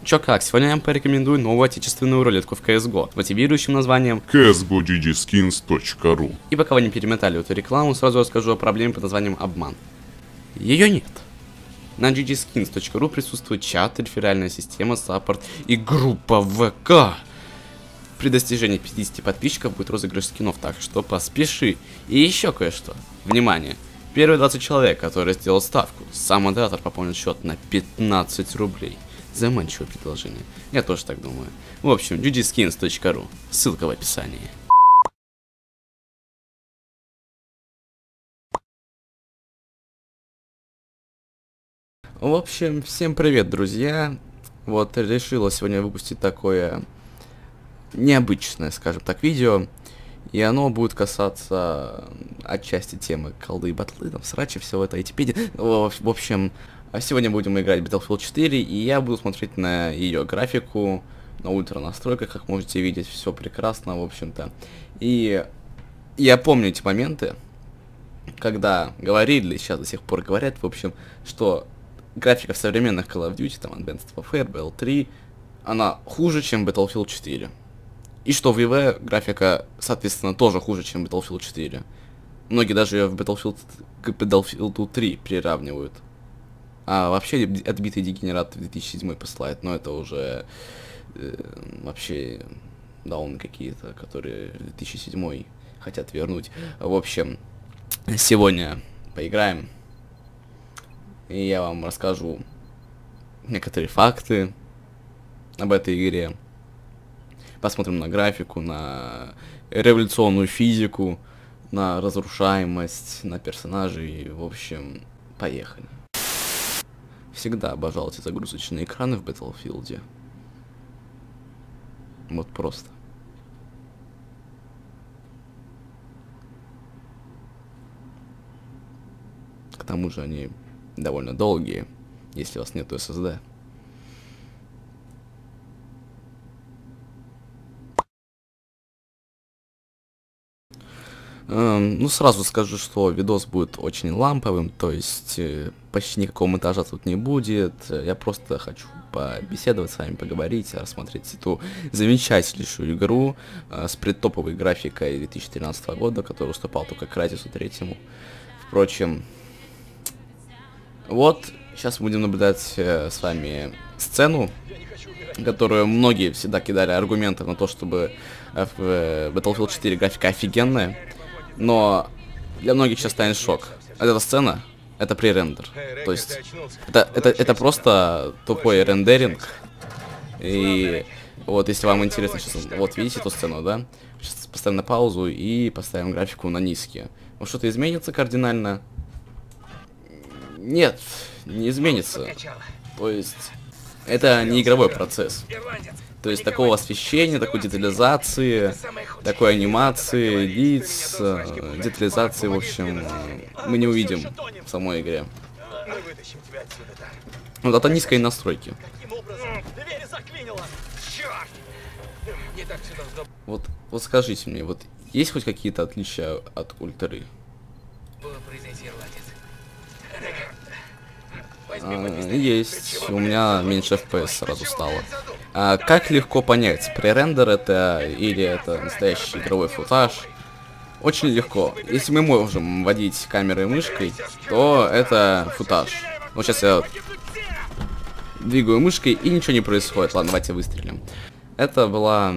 Чё как, сегодня я вам порекомендую новую отечественную рулетку в CSGO с мотивирующим названием csgogdskins.ru. И пока вы не перемотали эту рекламу, сразу расскажу о проблеме под названием обман. Ее нет. На ggskins.ru присутствует чат, реферальная система, саппорт и группа ВК. При достижении 50 подписчиков будет розыгрыш скинов, так что поспеши. И еще кое-что. Внимание! Первые 20 человек, которые сделал ставку, сам модератор пополнит счет на 15 рублей. Заманчивое предложение. Я тоже так думаю. В общем, ggskins.ru. Ссылка в описании. В общем, всем привет, друзья. Вот, решила сегодня выпустить такое необычное, скажем так, видео. И оно будет касаться отчасти темы колды и батлы, там, срачи, всего это, айтипедии. В общем, сегодня будем играть Battlefield 4, и я буду смотреть на ее графику, на ультра настройках, как можете видеть, все прекрасно, в общем-то. И я помню эти моменты, когда говорили, сейчас до сих пор говорят, в общем, что графика в современных Call of Duty, там, Advanced Warfare, BL3, она хуже, чем Battlefield 4. И что в EVE графика, соответственно, тоже хуже, чем Battlefield 4. Многие даже ее в к Battlefield 3 приравнивают. А вообще отбитый дегенерат 2007 посылает, но это уже вообще дауны какие-то, которые 2007 хотят вернуть. В общем, сегодня поиграем, и я вам расскажу некоторые факты об этой игре. Посмотрим на графику, на революционную физику, на разрушаемость, на персонажей. В общем, поехали. Всегда обожал эти загрузочные экраны в Battlefield. Вот просто. К тому же они довольно долгие, если у вас нету SSD. Ну, сразу скажу, что видос будет очень ламповым, то есть почти никакого монтажа тут не будет. Я просто хочу побеседовать с вами, поговорить, рассмотреть эту замечательнейшую игру с предтоповой графикой 2013 года, который уступал только Crysis 3. Впрочем, вот, сейчас будем наблюдать с вами сцену, которую многие всегда кидали аргументом на то, чтобы в Battlefield 4 графика офигенная. Но для многих сейчас станет шок. Эта сцена — это пререндер. То есть это просто тупой рендеринг. И вот если вам интересно, сейчас вот видите эту сцену, да? Сейчас поставим на паузу и поставим графику на низкие. Вот что-то изменится кардинально? Нет, не изменится. То есть это не игровой процесс. То есть такого освещения, такой детализации, такой анимации, лиц, детализации, в общем, мы не увидим в самой игре. Вот это низкие настройки. Вот скажите мне, вот есть хоть какие-то отличия от ультры? Есть. У меня меньше FPS сразу стало. Как легко понять, пререндер это или это настоящий игровой футаж? Очень легко. Если мы можем вводить камерой и мышкой, то это футаж. Вот сейчас я двигаю мышкой и ничего не происходит. Ладно, давайте выстрелим. Это была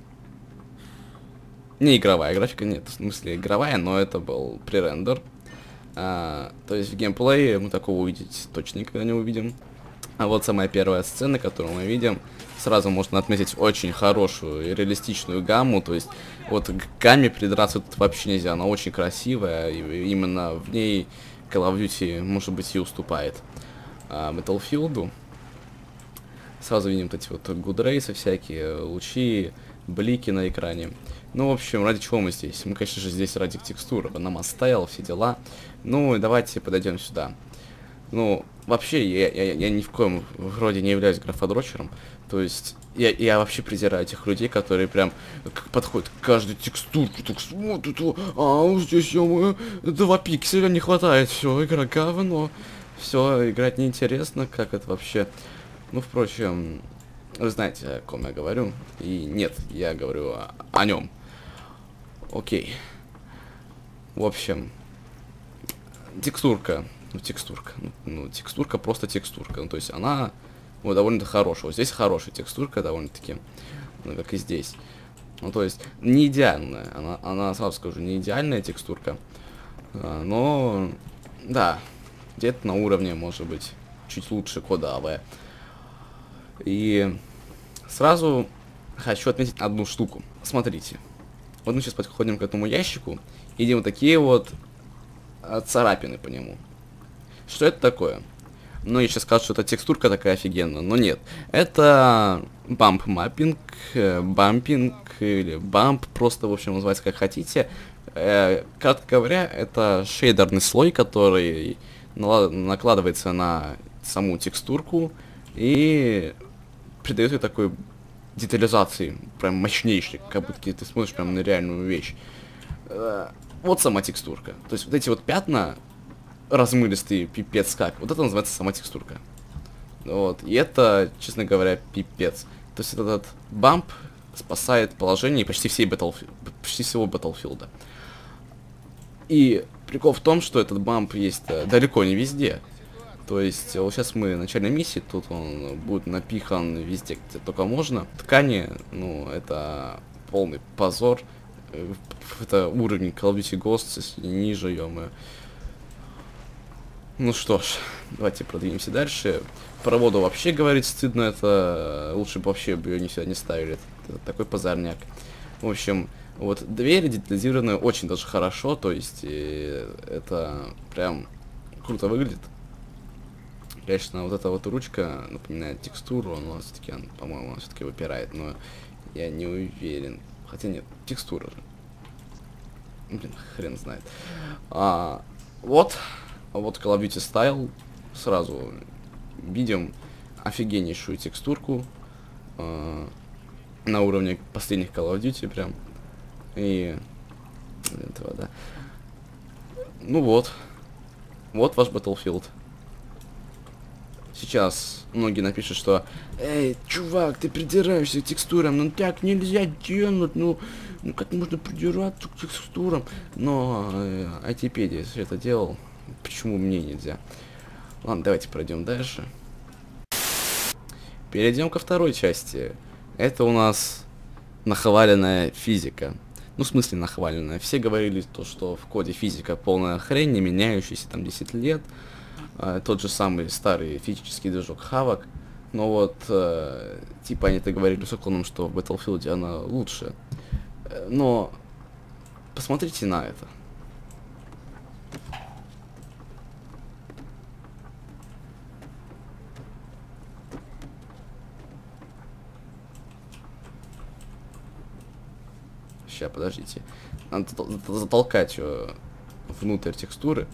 не игровая графика, нет, в смысле игровая, но это был пререндер. То есть в геймплее мы такого увидеть точно никогда не увидим. А вот самая первая сцена, которую мы видим, сразу можно отметить очень хорошую и реалистичную гамму. То есть вот к гамме придраться тут вообще нельзя, она очень красивая, и именно в ней Call of Duty, может быть, и уступает Battlefield. Сразу видим вот эти вот good rays всякие, лучи, блики на экране. Ну, в общем, ради чего мы здесь? Мы, конечно же, здесь ради текстуры. Нам оставил все дела. Ну, и давайте подойдем сюда. Ну, вообще, я ни в коем роде не являюсь графодрочером. То есть, я вообще презираю этих людей, которые прям подходят к каждой текстурке, так смотрят, здесь 2 пикселя не хватает, все, игра говно. Все, играть неинтересно, как это вообще. Ну, впрочем, Вы знаете, о ком я говорю. И нет, я говорю о нем. Окей. В общем, текстурка. Текстурка просто текстурка. Ну, то есть она вот довольно-то хорошая. Вот здесь хорошая текстурка довольно-таки. Ну, как и здесь. Ну, то есть, не идеальная. Она, сразу скажу, не идеальная текстурка. Но, да, где-то на уровне, может быть, чуть лучше кода AV. И сразу хочу отметить одну штуку. Смотрите. Вот мы сейчас подходим к этому ящику, и видим вот такие вот царапины по нему. Что это такое? Ну, я сейчас скажу, что это текстурка такая офигенная, но нет. Это бамп маппинг, бампинг или бамп, просто, в общем, называется как хотите. Кратко говоря, это шейдерный слой, который накладывается на саму текстурку и придает ей такой детализации, прям мощнейшей, как будто ты смотришь прям на реальную вещь. Вот сама текстурка. То есть вот эти вот пятна размылистые, пипец как. Вот это называется сама текстурка. Вот. И это, честно говоря, пипец. То есть этот бамп спасает положение почти всего Battlefield. И прикол в том, что этот бамп есть далеко не везде. То есть, вот сейчас мы в начальной миссии, тут он будет напихан везде, где только можно. Ткани, ну, это полный позор. Это уровень Call of Duty Ghosts, если ниже, ё-моё. Ну что ж, давайте продвинемся дальше. Про воду вообще говорить стыдно, это лучше бы вообще ее сюда не ставили. Это такой позорняк. В общем, вот двери детализированы очень даже хорошо, то есть это прям круто выглядит. Конечно, вот эта вот ручка напоминает текстуру, но все-таки, по-моему, она все-таки выпирает, но я не уверен. Хотя нет, текстура же. Блин, хрен знает. Вот Call of Duty Style. Сразу видим офигеннейшую текстурку на уровне последних Call of Duty прям. И этого, да. Ну вот ваш Battlefield. Сейчас многие напишут, что «Эй, чувак, ты придираешься к текстурам, ну так нельзя делать, ну как можно придираться к текстурам?» Но айтипедия все это делал, почему мне нельзя? Ладно, давайте пройдем дальше. Перейдем ко второй части. Это у нас нахваленная физика. Ну, в смысле нахваленная. Все говорили то, что в коде физика полная хрень, не меняющаяся там 10 лет. Тот же самый старый физический движок Havok. Но вот, типа они-то говорили с уклоном, что в Battlefield она лучше. Но посмотрите на это. Сейчас, подождите. Надо затолкать внутрь текстуры.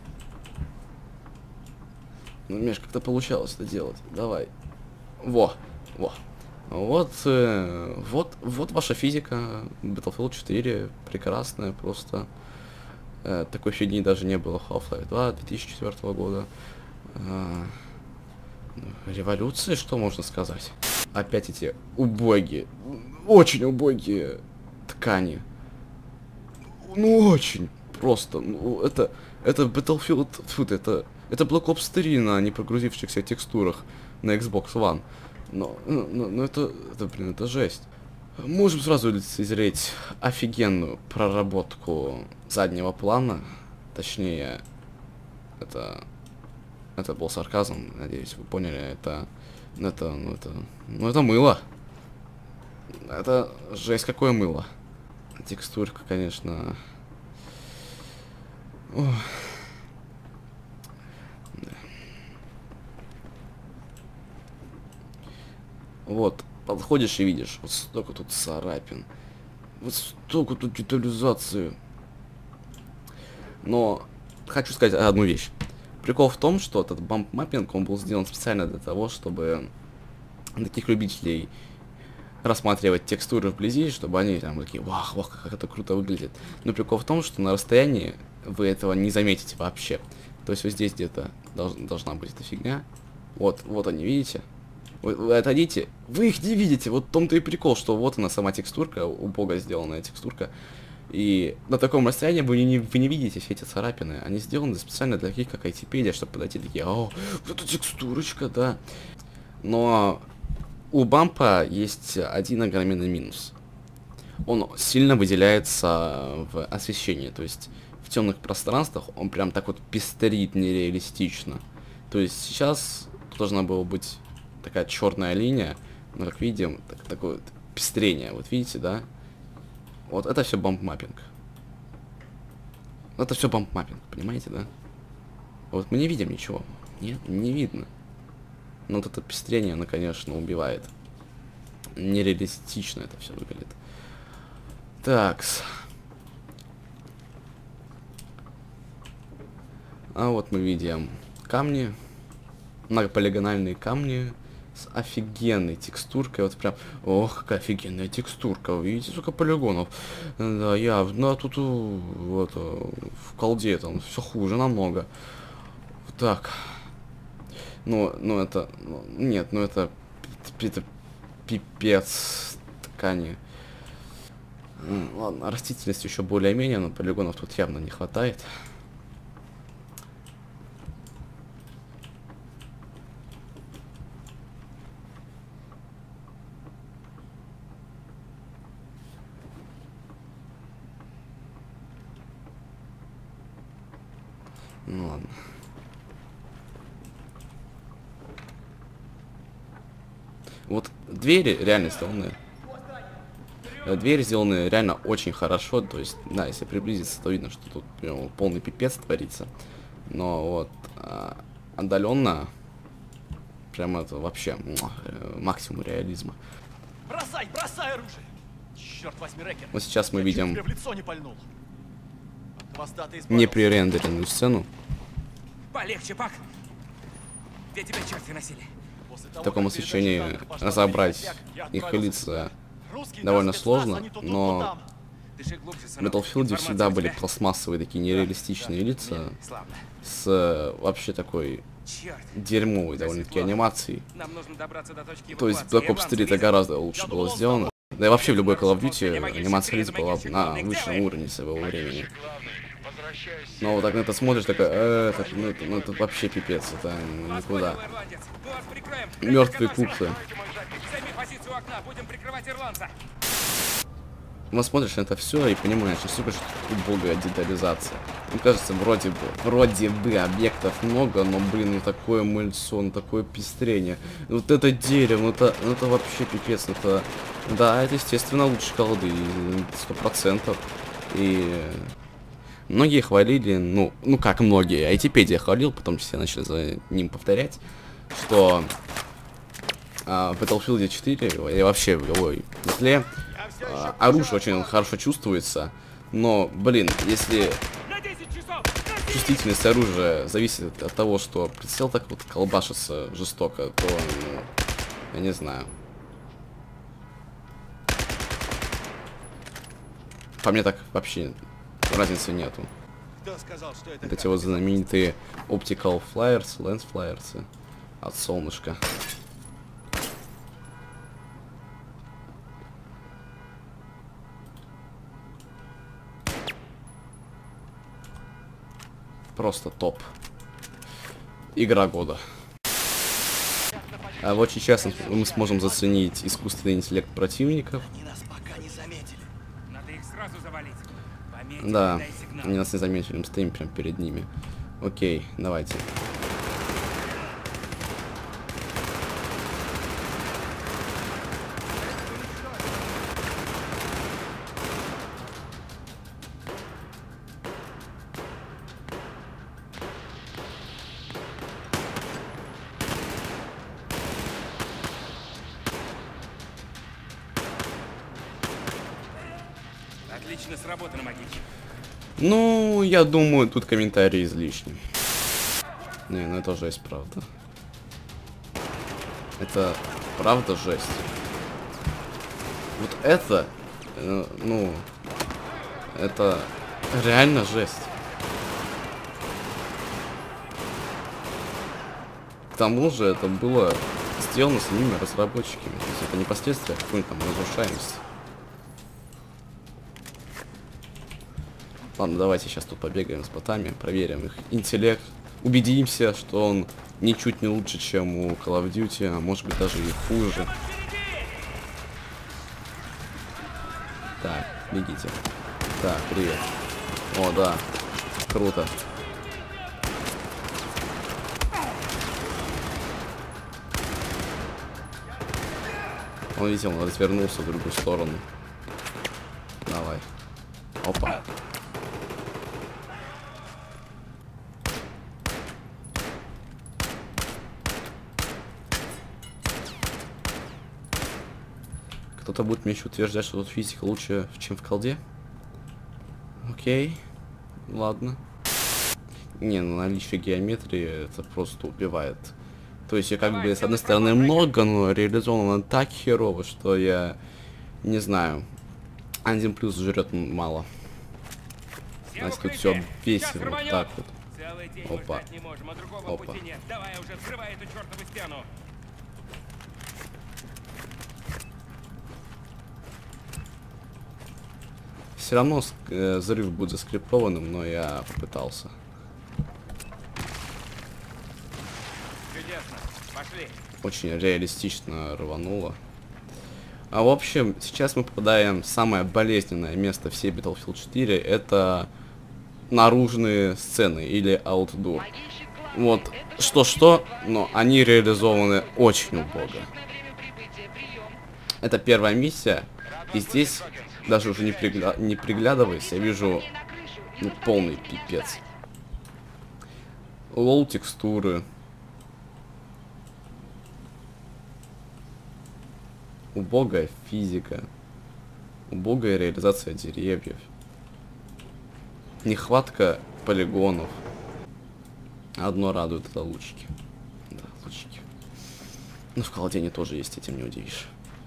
Ну, Миш, как-то получалось это делать. Давай. Вот ваша физика. Battlefield 4 прекрасная, просто. Такой фигни даже не было в Half-Life 2 2004 года. Революция, что можно сказать? Опять эти убогие, очень убогие ткани. Ну, очень просто. Ну, это Battlefield, это Black Ops 3 на не прогрузившихся текстурах на Xbox One. Но это, блин, это жесть. Можем сразу лицезреть офигенную проработку заднего плана. Точнее, это был сарказм, надеюсь, вы поняли. Это мыло. Это жесть, какое мыло. Текстурка, конечно. Ох. Да. Вот, подходишь и видишь, вот столько тут царапин, вот столько тут детализации. Но хочу сказать одну вещь. Прикол в том, что этот бамп-маппинг, он был сделан специально для того, чтобы таких любителей рассматривать текстуры вблизи, чтобы они там такие, вах, как это круто выглядит. Но прикол в том, что на расстоянии вы этого не заметите вообще. То есть вот здесь где-то должна быть эта фигня. Вот они, видите? Вы отойдите. Вы их не видите. Вот в том-то и прикол, что вот она сама текстурка, убого сделанная текстурка. И на таком расстоянии вы не видите все эти царапины. Они сделаны специально для таких, как айтипедия, чтобы подойти такие, о, это текстурочка, да. Но у бампа есть один огроменный минус. Он сильно выделяется в освещении, то есть в темных пространствах он прям так вот пестрит нереалистично. То есть сейчас должна была быть такая черная линия, но как видим, такое вот пестрение, вот видите, да? Вот это все бампмаппинг. Это все бампмаппинг, понимаете, да? Вот мы не видим ничего. Нет, не видно. Но вот это пестрение, оно, конечно, убивает. Нереалистично это все выглядит. Такс. А вот мы видим камни. Многополигональные камни с офигенной текстуркой. Вот прям, ох, какая офигенная текстурка. Вы видите, сколько полигонов. Да, явно тут вот, в колде там все хуже намного. Так. Ну это... Нет, ну это пипец ткани. Ладно, растительность еще более-менее, но полигонов тут явно не хватает. Ну ладно. Вот двери реально сделаны. Двери сделаны реально очень хорошо. То есть, да, если приблизиться, то видно, что тут прям полный пипец творится. Но вот отдаленно прям это вообще максимум реализма. Бросай оружие! Черт возьми, Рекер! Вот сейчас мы видим в лицо не пальнул. непререндеренную сцену. Полегче, Пак. Где тебя черти носили? В таком освещении разобрать их лица довольно сложно, но в Battlefield всегда были пластмассовые такие нереалистичные лица с вообще такой дерьмовой довольно-таки анимацией. То есть Black Ops 3 это гораздо лучше было сделано. Да и вообще в любой Call of Duty анимация лиц была на высшем уровне своего времени. Но вот так на это смотришь, такой, это вообще пипец, это никуда. Мертвые куклы. Ну, смотришь на это все и понимаешь, насколько же убогая детализация. Мне кажется, вроде бы объектов много, но, блин, ну такое мыльцо, ну такое пестрение. Вот это дерево, ну это вообще пипец, это... Да, это, естественно, лучше колоды, 100%. И... Многие хвалили, ну как многие, айтипедия хвалил, потом все начали за ним повторять, что в Battlefield 4 и вообще в любой метле оружие очень хорошо чувствуется, но, блин, если чувствительность оружия зависит от того, что прицел так вот колбашится жестоко, то, ну, я не знаю. По мне так вообще... разницы нету. Вот эти вот знаменитые Optical Flyers, Lens Flyers от солнышка. Просто топ. Игра года. А вот сейчас мы сможем заценить искусственный интеллект противников. Да, они нас не заметили, мы стоим прям перед ними. Окей, давайте. Отлично сработано, магичка. Ну, я думаю, тут комментарии излишни. Не, ну это жесть, правда. Это правда жесть. Вот это, ну, это реально жесть. К тому же это было сделано самими разработчиками. То есть это не последствия какой-нибудь там разрушаемости. Ладно, давайте сейчас тут побегаем с ботами, проверим их интеллект, убедимся, что он ничуть не лучше, чем у Call of Duty, а может быть даже и хуже. Так, бегите. Так, привет. О, да, круто. Он, видел, он развернулся в другую сторону. Давай. Опа. Кто-то будет мне еще утверждать, что тут физика лучше, чем в колде. Окей. Ладно. Не, ну наличие геометрии это просто убивает. То есть, как бы, с одной стороны, много, но реализовано так херово, что я не знаю. 1 плюс жрет мало. Значит, тут все весело, вот так вот. Опа. Опа. Давай уже взрывай эту чертову стену. Все равно взрыв будет заскриптованным, но я попытался. Чудесно. Пошли. Очень реалистично рвануло. А в общем, сейчас мы попадаем в самое болезненное место всей Battlefield 4. Это наружные сцены или outdoor. Вот, что-что, но они реализованы очень убого. Это первая миссия, и здесь, даже уже не приглядываясь, я вижу полный пипец. Лоу текстуры. Убогая физика. Убогая реализация деревьев. Нехватка полигонов. Одно радует, это лучики. Да, лучики. Ну, в колде они тоже есть, этим не удивишь.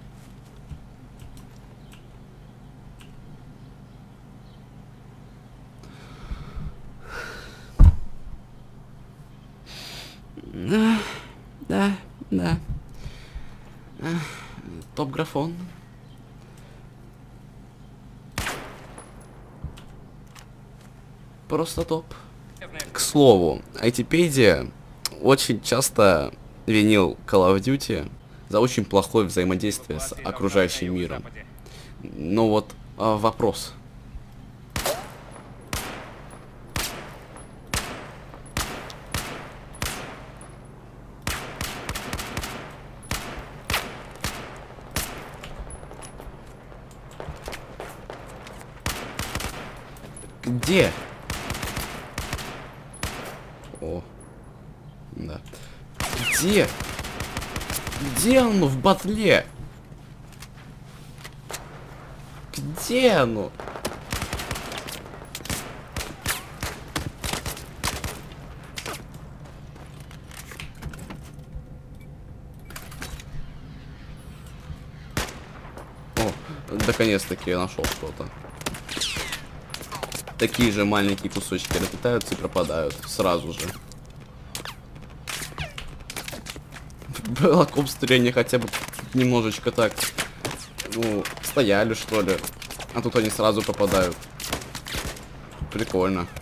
Да. Топ-графон. Просто топ. К слову, Айтипедия очень часто винил Call of Duty за очень плохое взаимодействие с окружающим миром. Но вот вопрос. Где? О, да. Где? Где оно в батле? Где оно? О, наконец-таки я нашел что-то. Такие же маленькие кусочки разлетаются и пропадают сразу же. В Black Ops 3 они хотя бы немножечко так, ну, стояли, что ли. А тут они сразу пропадают. Прикольно.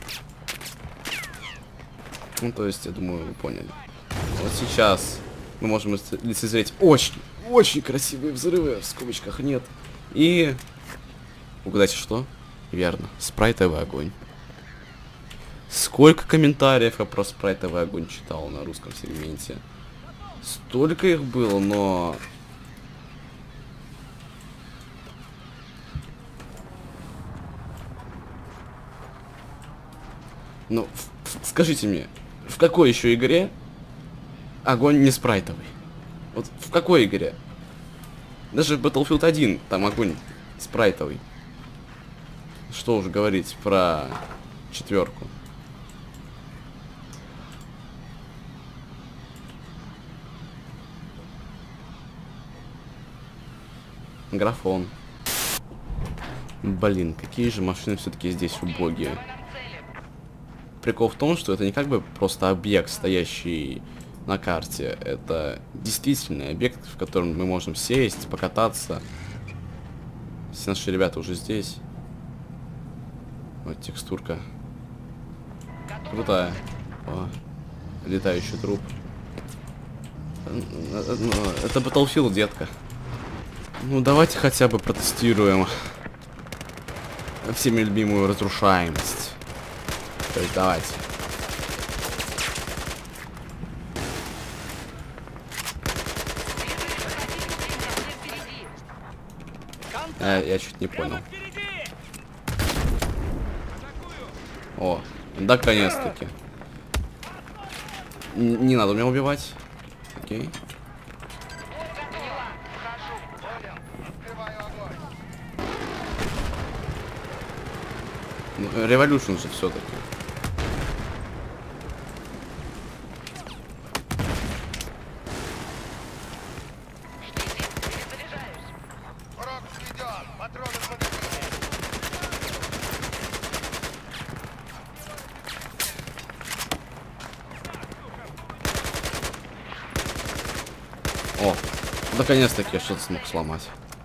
Ну, то есть, я думаю, вы поняли. Вот сейчас мы можем лицезреть очень красивые взрывы, в скобочках нет. И... угадайте, что? Верно, спрайтовый огонь. Сколько комментариев я про спрайтовый огонь читал на русском сегменте. Столько их было, но... Ну, скажите мне, в какой еще игре огонь не спрайтовый? Вот в какой игре? Даже в Battlefield 1 там огонь спрайтовый. Что уж говорить про 4. Графон. Блин, какие же машины все-таки здесь убогие. Прикол в том, что это не как бы просто объект, стоящий на карте. Это действительно объект, в котором мы можем сесть, покататься. Все наши ребята уже здесь. Вот текстурка. Крутая. О, летающий труп. Это Battlefield, детка. Ну, давайте хотя бы протестируем всеми любимую разрушаемость. То есть, давайте. Я чуть не понял. О, наконец-таки. Не надо меня убивать. Окей. Революшн же все-таки. О, наконец-таки я что-то смог сломать.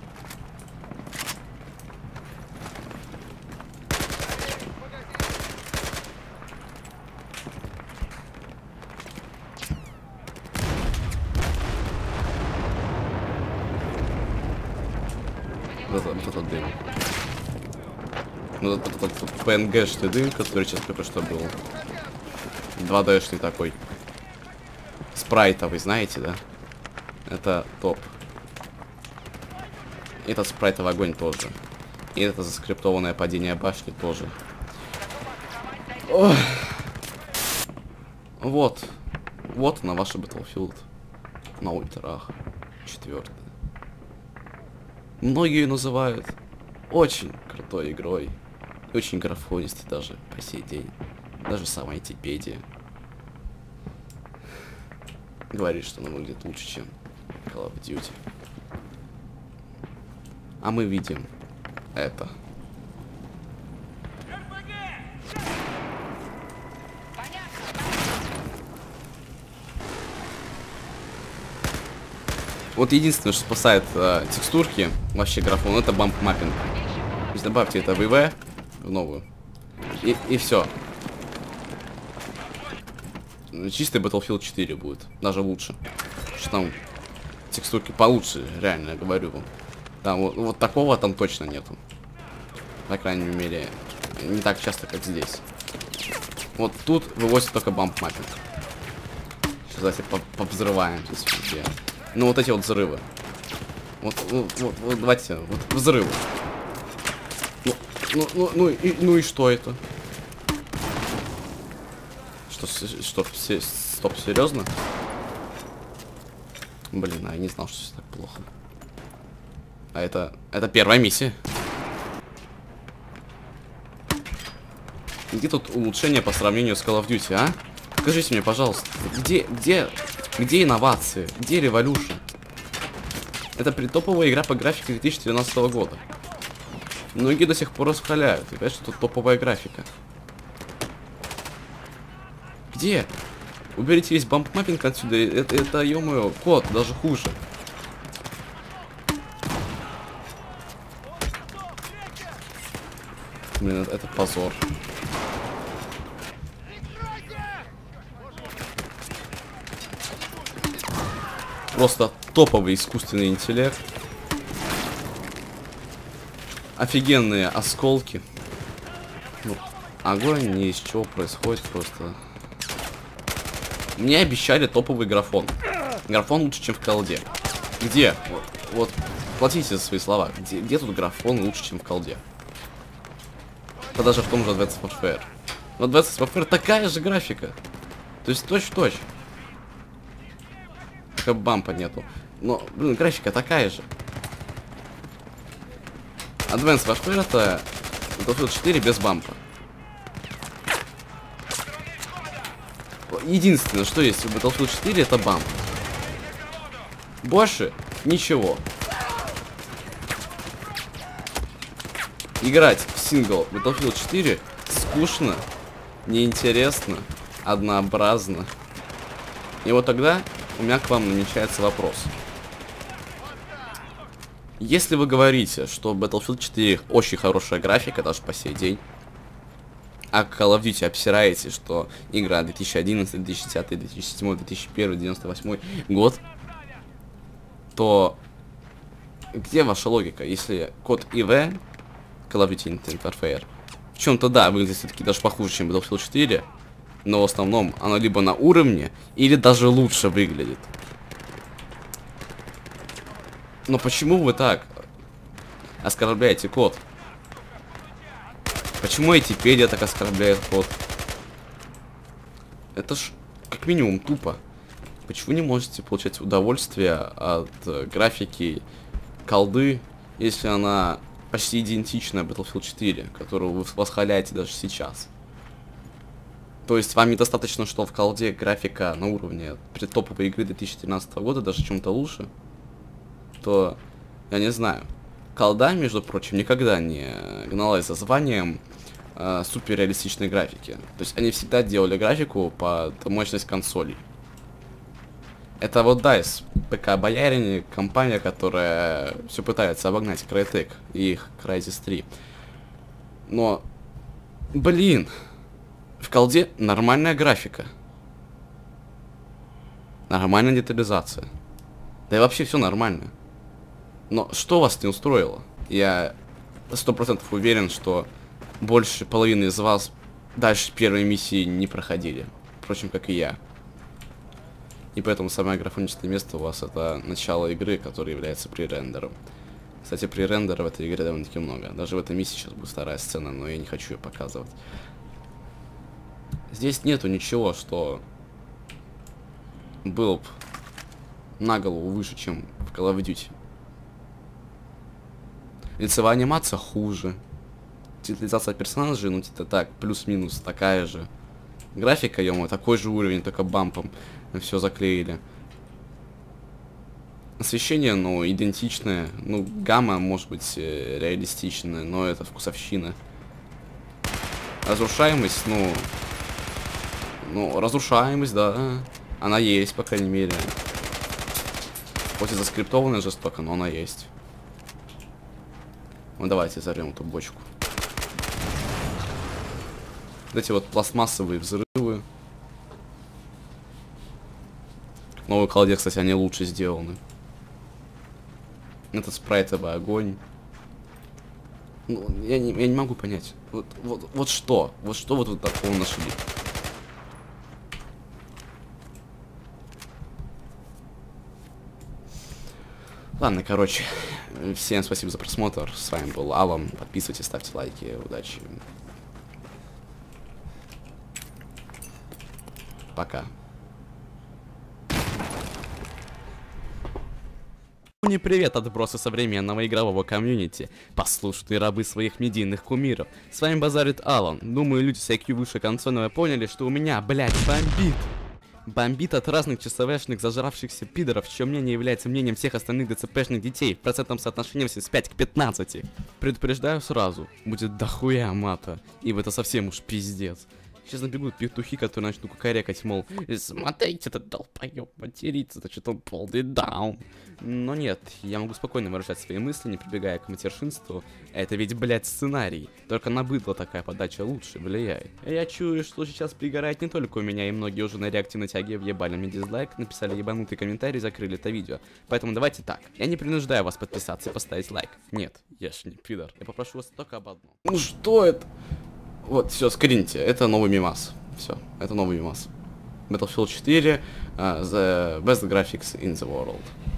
Вот этот дым. Ну, этот PNG-шный дым, который сейчас только что был. 2D-шный такой. Спрайтовый, знаете, да? Это топ. Этот спрайтовый огонь тоже. И это заскриптованное падение башни тоже. Ох. Вот. Вот на вашей Battlefield. На ультрах. 4. Многие ее называют очень крутой игрой. И очень графонистой даже по сей день. Даже сама Айтипедия говорит, что она выглядит лучше, чем Call of Duty. А мы видим это. Вот единственное, что спасает текстурки, вообще графон, это бамп-маппинг. То есть добавьте это в ИВ, в новую. И все. Чистый Battlefield 4 будет. Даже лучше. Что там текстурки получше, реально, я говорю вам. Там вот такого там точно нету. По крайней мере, не так часто, как здесь. Вот тут вывозит только бамп-маппинг. Сейчас давайте повзрываем здесь везде. Ну вот эти вот взрывы. Вот давайте, вот взрывы. Ну и что это? Стоп, серьезно? Блин, я не знал, что все так плохо. А это первая миссия. Где тут улучшение по сравнению с Call of Duty, а? Скажите мне, пожалуйста, где инновации? Где Revolution? Это топовая игра по графике 2012 года. Многие до сих пор расхваляют. И говорят, что тут топовая графика. Где? Уберите весь бамп-маппинг отсюда. Это ё-моё, код, даже хуже. Блин, это позор. Просто топовый искусственный интеллект. Офигенные осколки. Ну, огонь ни из чего происходит просто. Мне обещали топовый графон. Графон лучше, чем в колде. Где? Вот платите за свои слова. Где тут графон лучше, чем в колде? Это даже в том же Advanced Warfare. Но Advanced Warfare такая же графика. То есть точь-в-точь. Только бампа нету. Но, блин, графика такая же. Advanced Warfare это Battlefield 4 без бампа. Единственное, что есть в Battlefield 4, это бамп. Больше ничего. Играть в сингл Battlefield 4 скучно, неинтересно, однообразно. И вот тогда у меня к вам намечается вопрос. Если вы говорите, что Battlefield 4 очень хорошая графика, даже по сей день, а Call of Duty обсираете, что игра 2011, 2010, 2007, 2001, 98 год, то где ваша логика, если код IV, Call of Duty Infinite Warfare, в чем-то, да, выглядит все-таки даже похуже, чем Battlefield 4, но в основном оно либо на уровне, или даже лучше выглядит. Но почему вы так оскорбляете код? Почему эти педиа так оскорбляют код? Это ж как минимум тупо. Почему не можете получать удовольствие от графики колды, если она почти идентична Battlefield 4, которую вы восхваляете даже сейчас? То есть вам недостаточно, что в колде графика на уровне предтоповой игры 2013 года, даже чем-то лучше? То, я не знаю. Колда, между прочим, никогда не гналась за званием суперреалистичной графики. То есть они всегда делали графику под мощность консолей. Это вот DICE, ПК Боярине, компания, которая все пытается обогнать Crytek и их Crysis 3. Но, блин, в колде нормальная графика. Нормальная детализация. Да и вообще все нормально. Но что вас не устроило? Я 100% уверен, что больше половины из вас дальше первой миссии не проходили. Впрочем, как и я. И поэтому самое графонистое место у вас это начало игры, которое является пререндером. Кстати, пререндера в этой игре довольно-таки много. Даже в этой миссии сейчас будет вторая сцена, но я не хочу ее показывать. Здесь нету ничего, что было бы на голову выше, чем в Call of Duty. Лицевая анимация хуже. Детализация персонажей, ну типа так, плюс-минус такая же. Графика, ё-моё, такой же уровень, только бампом все заклеили. Освещение, ну, идентичное. Ну, гамма, может быть, реалистичная, но это вкусовщина. Разрушаемость, ну, разрушаемость, да. Она есть, по крайней мере. Хоть и заскриптованная жестоко, но она есть. Ну, давайте взорвем эту бочку. Вот эти вот пластмассовые взрывы. В новой колде, кстати, они лучше сделаны. Этот спрайтовый огонь. Ну, я не могу понять. Вот что? Вот что вы тут такого нашли? Ладно, короче. Всем спасибо за просмотр. С вами был Алан. Подписывайтесь, ставьте лайки. Удачи. Пока. Не привет, отбросы современного игрового комьюнити, послушные рабы своих медийных кумиров. С вами базарит Алан. Думаю, люди с IQ выше консольного поняли, что у меня, блядь, бомбит. Бомбит от разных ЧСВшных зажравшихся пидоров, чье мнение является мнением всех остальных ДЦПшных детей в процентном соотношении 75 к 15. Предупреждаю сразу, будет дохуя мата, ибо это совсем уж пиздец. Сейчас набегут петухи, которые начнут кукарекать, мол, смотрите, этот долбоёб матерится, значит он полный даун. Но нет, я могу спокойно выражать свои мысли, не прибегая к матершинству. Это ведь, блядь, сценарий. Только на быдло такая подача лучше влияет. Я чую, что сейчас пригорает не только у меня, и многие уже на реактивной тяге въебали мне дизлайк, написали ебанутый комментарий и закрыли это видео. Поэтому давайте так, я не принуждаю вас подписаться и поставить лайк. Нет, я ж не пидор. Я попрошу вас только об одном. Ну что это? Вот, все, скрините, это новый мемас. Все, это новый мемас. Battlefield 4, the best graphics in the world.